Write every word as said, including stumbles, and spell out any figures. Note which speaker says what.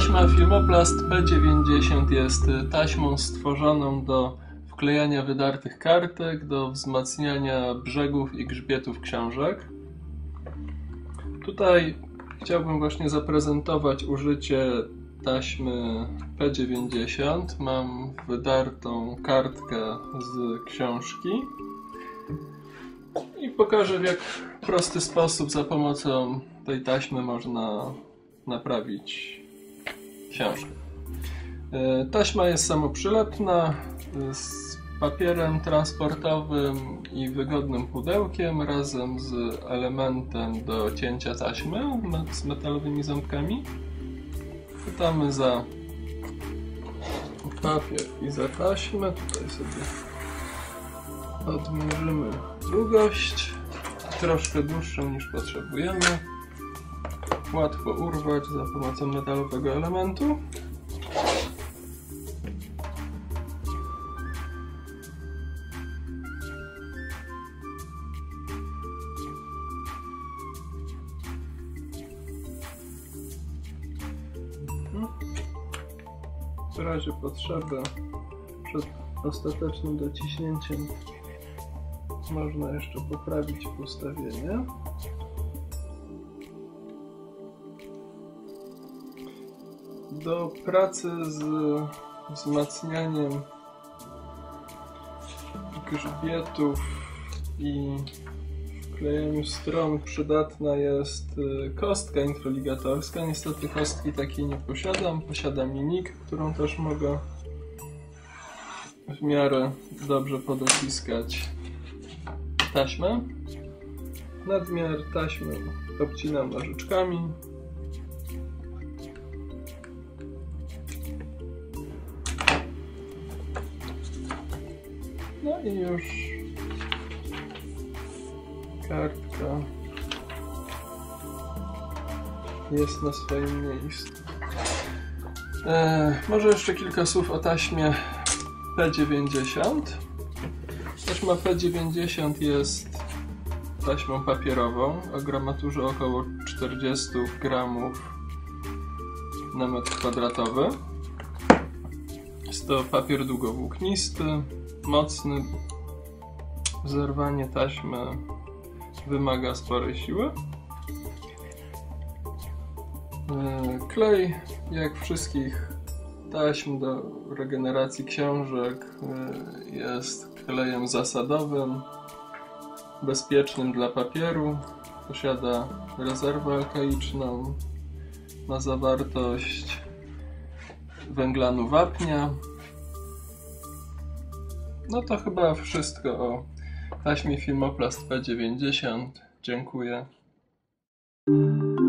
Speaker 1: Taśma Filmoplast P dziewięćdziesiąt jest taśmą stworzoną do wklejania wydartych kartek, do wzmacniania brzegów i grzbietów książek. Tutaj chciałbym właśnie zaprezentować użycie taśmy P dziewięćdziesiąt. Mam wydartą kartkę z książki i pokażę, w jak prosty sposób za pomocą tej taśmy można naprawić książkę. Taśma jest samoprzylepna, z papierem transportowym i wygodnym pudełkiem razem z elementem do cięcia taśmy z metalowymi ząbkami. Chwytamy za papier i za taśmę. Tutaj sobie odmierzymy długość, troszkę dłuższą niż potrzebujemy. Łatwo urwać za pomocą metalowego elementu. W razie potrzeby przed ostatecznym dociśnięciem można jeszcze poprawić ustawienie. Do pracy z wzmacnianiem grzbietów i wklejeniu stron przydatna jest kostka introligatorska. Niestety kostki takiej nie posiadam. Posiadam linik, którą też mogę w miarę dobrze podociskać taśmę. Nadmiar taśmy obcinam nożyczkami. No i już kartka jest na swoim miejscu. E, może jeszcze kilka słów o taśmie P dziewięćdziesiąt. Taśma P dziewięćdziesiąt jest taśmą papierową o gramaturze około czterdzieści gramów na metr kwadratowy. Jest to papier długowłóknisty, mocny. Zerwanie taśmy wymaga sporej siły. Klej, jak wszystkich taśm do regeneracji książek, jest klejem zasadowym, bezpiecznym dla papieru. Posiada rezerwę alkaiczną, ma zawartość węglanu wapnia. No to chyba wszystko o taśmie Filmoplast P dziewięćdziesiąt. Dziękuję.